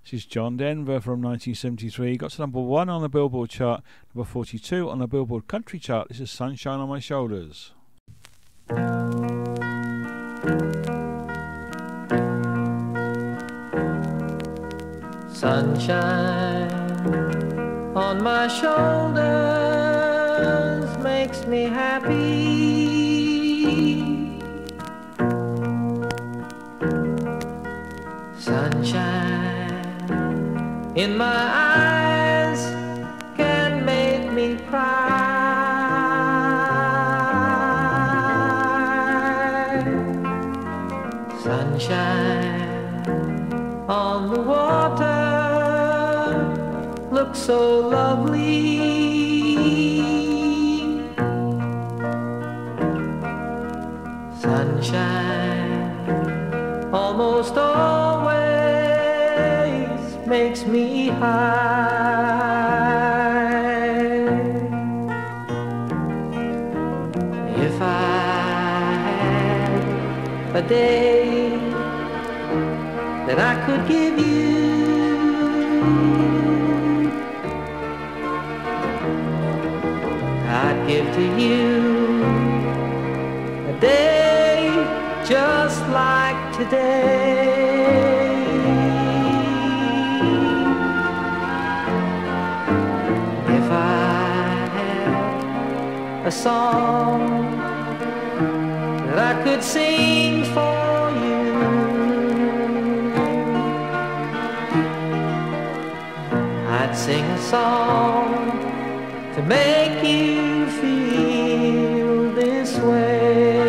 This is John Denver from 1973. Got to number 1 on the Billboard chart, number 42 on the Billboard Country chart. This is Sunshine on My Shoulders. Sunshine on my shoulders makes me happy. Sunshine in my eyes can make me cry. Sunshine on the water looks so lovely. Sunshine almost always makes me high. If I had a day that I could give you, I'd give to you a day just like today. If I had a song that I could sing for you, I'd sing a song to make you feel this way.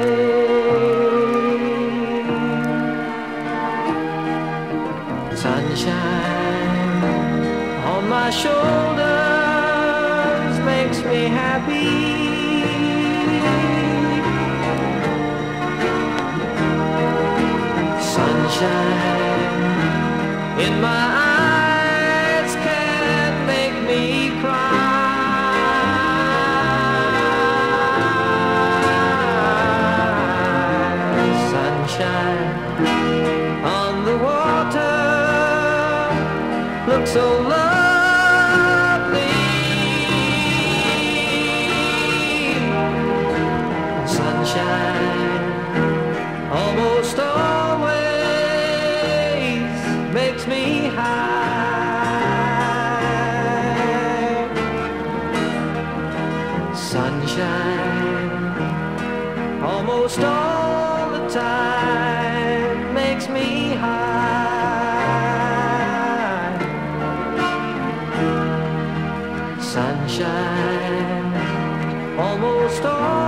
Sunshine on my shoulders makes me happy. Sunshine in my eyes can make me cry. On the water looks so lovely. Sunshine almost always makes me high. Sunshine almost all the time makes me high. Sunshine almost all